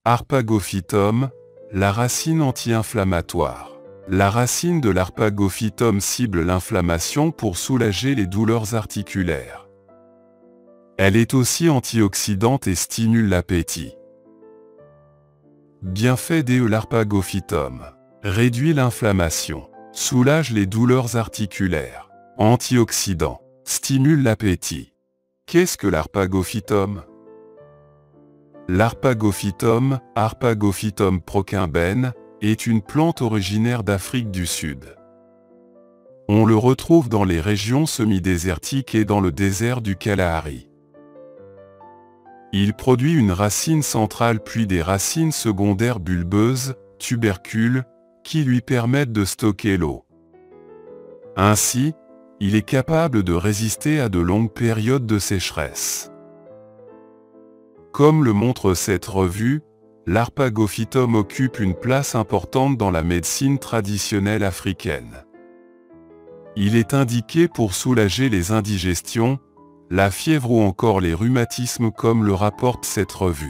Harpagophytum, la racine anti-inflammatoire. La racine de l'Harpagophytum cible l'inflammation pour soulager les douleurs articulaires. Elle est aussi antioxydante et stimule l'appétit. Bienfait de l'Harpagophytum. Réduit l'inflammation, soulage les douleurs articulaires, antioxydant, stimule l'appétit. Qu'est-ce que l'Harpagophytum? L'Harpagophytum, Harpagophytum procumbens, est une plante originaire d'Afrique du Sud. On le retrouve dans les régions semi-désertiques et dans le désert du Kalahari. Il produit une racine centrale puis des racines secondaires bulbeuses, tubercules, qui lui permettent de stocker l'eau. Ainsi, il est capable de résister à de longues périodes de sécheresse. Comme le montre cette revue, l'Harpagophytum occupe une place importante dans la médecine traditionnelle africaine. Il est indiqué pour soulager les indigestions, la fièvre ou encore les rhumatismes comme le rapporte cette revue.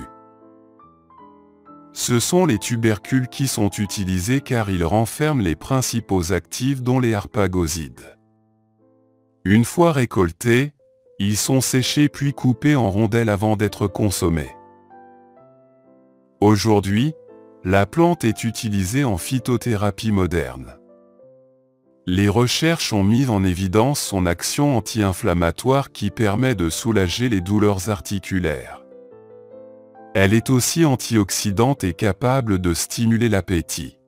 Ce sont les tubercules qui sont utilisés car ils renferment les principaux actifs dont les harpagosides. Une fois récoltés, ils sont séchés puis coupés en rondelles avant d'être consommés. Aujourd'hui, la plante est utilisée en phytothérapie moderne. Les recherches ont mis en évidence son action anti-inflammatoire qui permet de soulager les douleurs articulaires. Elle est aussi antioxydante et capable de stimuler l'appétit.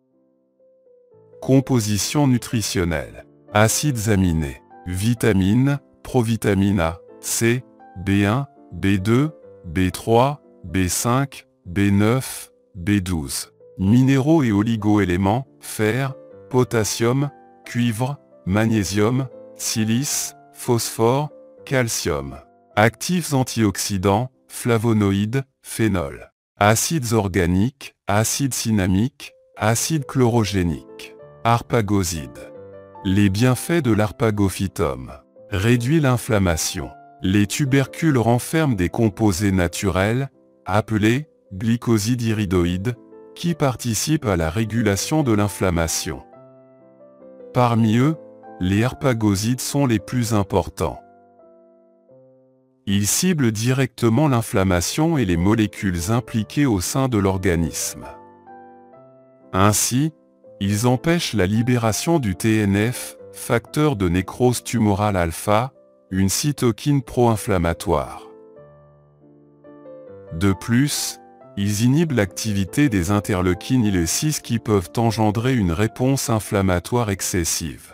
Composition nutritionnelle. Acides aminés, vitamines, provitamine A, C, B1, B2, B3, B5, B9, B12. Minéraux et oligo-éléments, fer, potassium, cuivre, magnésium, silice, phosphore, calcium. Actifs antioxydants, flavonoïdes, phénol. Acides organiques, acide cinnamique, acide chlorogénique. Harpagosides. Les bienfaits de l'Harpagophytum. Réduit l'inflammation. Les tubercules renferment des composés naturels, appelés glycosides iridoïdes, qui participent à la régulation de l'inflammation. Parmi eux, les harpagosides sont les plus importants. Ils ciblent directement l'inflammation et les molécules impliquées au sein de l'organisme. Ainsi, ils empêchent la libération du TNF, facteur de nécrose tumorale alpha, une cytokine pro-inflammatoire. De plus, ils inhibent l'activité des interleukines IL-6 qui peuvent engendrer une réponse inflammatoire excessive.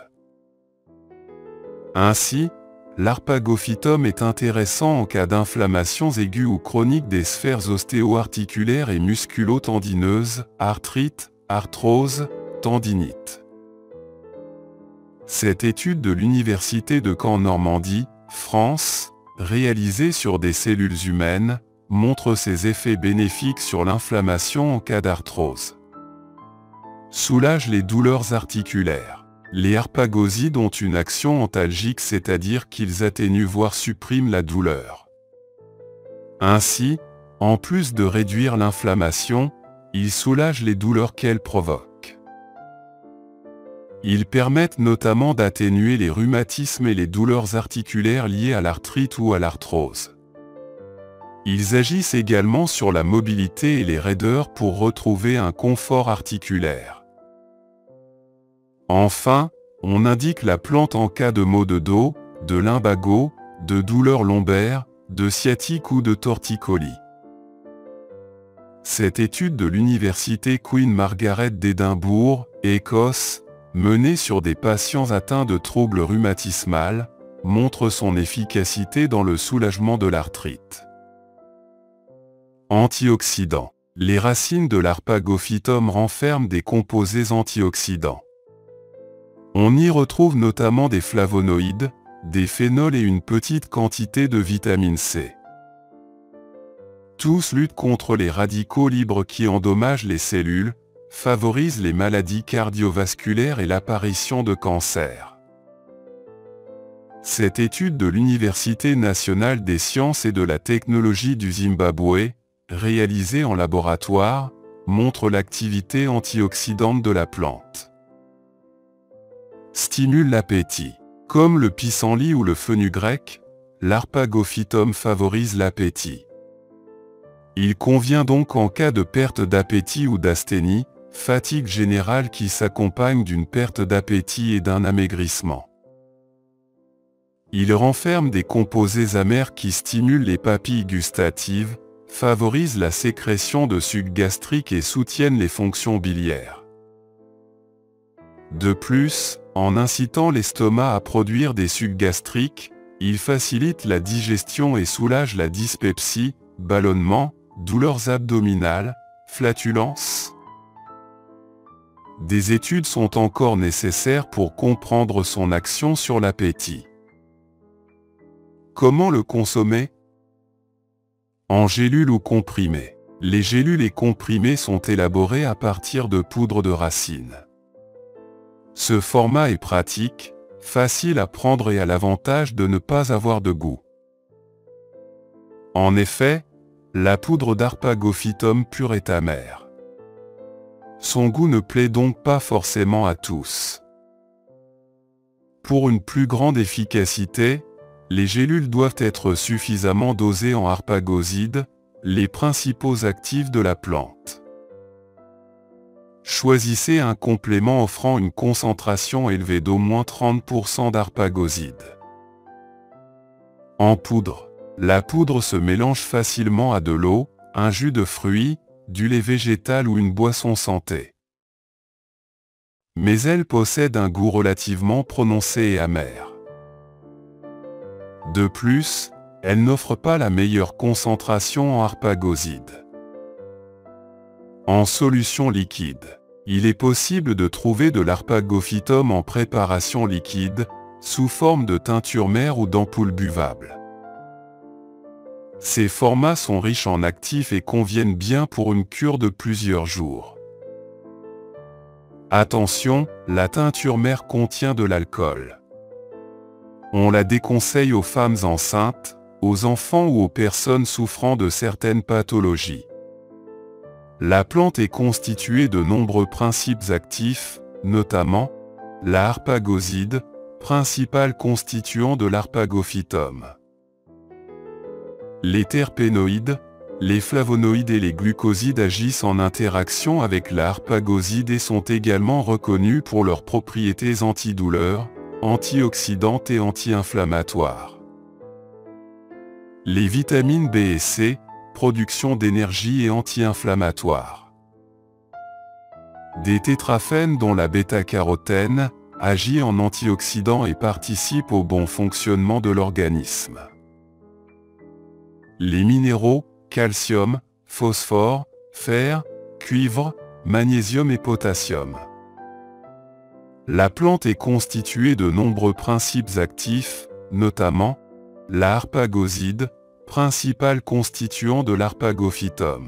Ainsi, l'Harpagophytum est intéressant en cas d'inflammations aiguës ou chroniques des sphères ostéo-articulaires et musculo-tendineuses, arthrite, arthrose, tendinite. Cette étude de l'Université de Caen Normandie, France, réalisée sur des cellules humaines, montre ses effets bénéfiques sur l'inflammation en cas d'arthrose. Soulage les douleurs articulaires. Les harpagosides ont une action antalgique, c'est-à-dire qu'ils atténuent voire suppriment la douleur. Ainsi, en plus de réduire l'inflammation, ils soulagent les douleurs qu'elles provoquent. Ils permettent notamment d'atténuer les rhumatismes et les douleurs articulaires liées à l'arthrite ou à l'arthrose. Ils agissent également sur la mobilité et les raideurs pour retrouver un confort articulaire. Enfin, on indique la plante en cas de maux de dos, de lumbago, de douleurs lombaires, de sciatique ou de torticolis. Cette étude de l'Université Queen Margaret d'Édimbourg, Écosse, menée sur des patients atteints de troubles rhumatismales, montre son efficacité dans le soulagement de l'arthrite. Antioxydants. Les racines de l'Harpagophytum renferment des composés antioxydants. On y retrouve notamment des flavonoïdes, des phénols et une petite quantité de vitamine C. Tous luttent contre les radicaux libres qui endommagent les cellules, favorisent les maladies cardiovasculaires et l'apparition de cancers. Cette étude de l'Université nationale des sciences et de la technologie du Zimbabwe, réalisés en laboratoire, montrent l'activité antioxydante de la plante. Stimule l'appétit. Comme le pissenlit ou le fenugrec, l'Harpagophytum favorise l'appétit. Il convient donc en cas de perte d'appétit ou d'asthénie, fatigue générale qui s'accompagne d'une perte d'appétit et d'un amaigrissement. Il renferme des composés amers qui stimulent les papilles gustatives, favorisent la sécrétion de sucs gastriques et soutiennent les fonctions biliaires. De plus, en incitant l'estomac à produire des sucs gastriques, il facilite la digestion et soulage la dyspepsie, ballonnement, douleurs abdominales, flatulences. Des études sont encore nécessaires pour comprendre son action sur l'appétit. Comment le consommer? En gélules ou comprimés. Les gélules et comprimés sont élaborés à partir de poudre de racine. Ce format est pratique, facile à prendre et a l'avantage de ne pas avoir de goût. En effet, la poudre d'Harpagophytum pur est amère. Son goût ne plaît donc pas forcément à tous. Pour une plus grande efficacité, les gélules doivent être suffisamment dosées en harpagosides, les principaux actifs de la plante. Choisissez un complément offrant une concentration élevée d'au moins 30% d'harpagosides. En poudre. La poudre se mélange facilement à de l'eau, un jus de fruits, du lait végétal ou une boisson santé. Mais elle possède un goût relativement prononcé et amer. De plus, elle n'offre pas la meilleure concentration en harpagosides. En solution liquide, il est possible de trouver de l'Harpagophytum en préparation liquide, sous forme de teinture mère ou d'ampoules buvables. Ces formats sont riches en actifs et conviennent bien pour une cure de plusieurs jours. Attention, la teinture mère contient de l'alcool. On la déconseille aux femmes enceintes, aux enfants ou aux personnes souffrant de certaines pathologies. La plante est constituée de nombreux principes actifs, notamment la harpagoside, principal constituant de l'Harpagophytum. Les terpénoïdes, les flavonoïdes et les glucosides agissent en interaction avec la harpagoside et sont également reconnus pour leurs propriétés antidouleurs, antioxydantes et anti-inflammatoires. Les vitamines B et C, production d'énergie et anti-inflammatoire. Des tétraphènes dont la bêta-carotène agit en antioxydant et participe au bon fonctionnement de l'organisme. Les minéraux, calcium, phosphore, fer, cuivre, magnésium et potassium. La plante est constituée de nombreux principes actifs, notamment la harpagoside, principal constituant de l'Harpagophytum.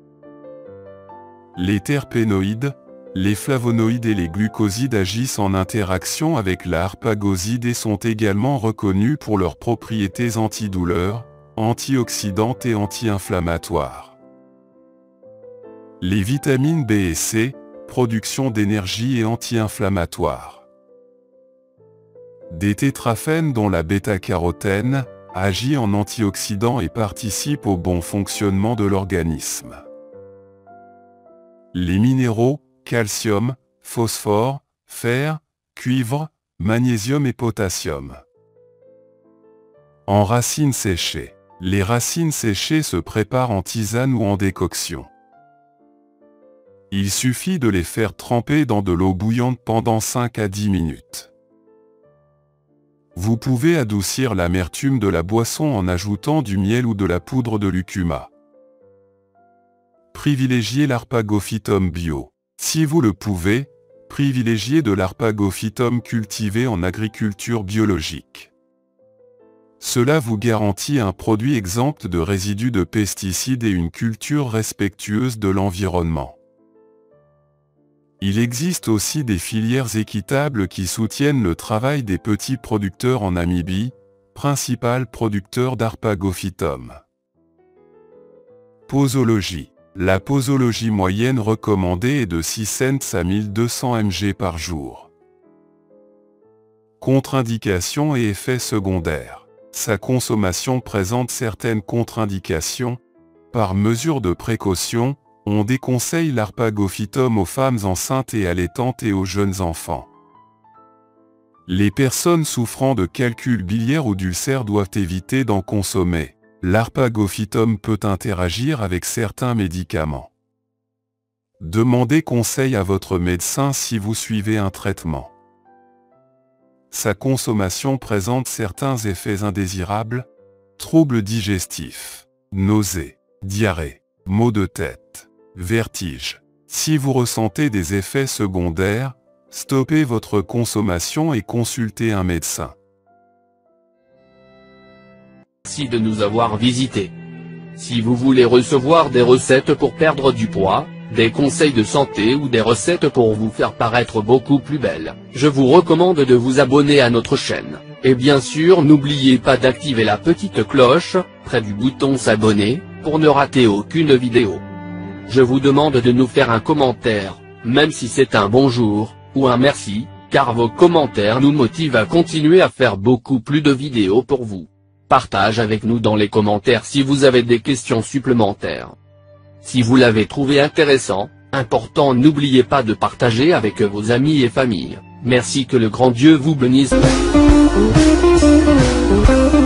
Les terpénoïdes, les flavonoïdes et les glucosides agissent en interaction avec la harpagoside et sont également reconnus pour leurs propriétés antidouleurs, antioxydantes et anti-inflammatoires. Les vitamines B et C, production d'énergie et anti-inflammatoire. Des tétraphènes dont la bêta-carotène agit en antioxydant et participe au bon fonctionnement de l'organisme. Les minéraux, calcium, phosphore, fer, cuivre, magnésium et potassium. En racines séchées. Les racines séchées se préparent en tisane ou en décoction. Il suffit de les faire tremper dans de l'eau bouillante pendant 5 à 10 minutes. Vous pouvez adoucir l'amertume de la boisson en ajoutant du miel ou de la poudre de lucuma. Privilégiez l'Harpagophytum bio. Si vous le pouvez, privilégiez de l'Harpagophytum cultivé en agriculture biologique. Cela vous garantit un produit exempt de résidus de pesticides et une culture respectueuse de l'environnement. Il existe aussi des filières équitables qui soutiennent le travail des petits producteurs en Namibie, principal producteur d'Harpagophytum. Posologie. La posologie moyenne recommandée est de 6 cents à 1200 mg par jour. Contre-indications et effets secondaires. Sa consommation présente certaines contre-indications. Par mesure de précaution, on déconseille l'arpagophytum aux femmes enceintes et allaitantes et aux jeunes enfants. Les personnes souffrant de calcul biliaire ou d'ulcères doivent éviter d'en consommer. L'arpagophytum peut interagir avec certains médicaments. Demandez conseil à votre médecin si vous suivez un traitement. Sa consommation présente certains effets indésirables, troubles digestifs, nausées, diarrhée, maux de tête, vertiges. Si vous ressentez des effets secondaires, stoppez votre consommation et consultez un médecin. Merci de nous avoir visités. Si vous voulez recevoir des recettes pour perdre du poids, des conseils de santé ou des recettes pour vous faire paraître beaucoup plus belle, je vous recommande de vous abonner à notre chaîne. Et bien sûr n'oubliez pas d'activer la petite cloche, près du bouton s'abonner, pour ne rater aucune vidéo. Je vous demande de nous faire un commentaire, même si c'est un bonjour, ou un merci, car vos commentaires nous motivent à continuer à faire beaucoup plus de vidéos pour vous. Partage avec nous dans les commentaires si vous avez des questions supplémentaires. Si vous l'avez trouvé intéressant, important, n'oubliez pas de partager avec vos amis et familles. Merci, que le grand Dieu vous bénisse.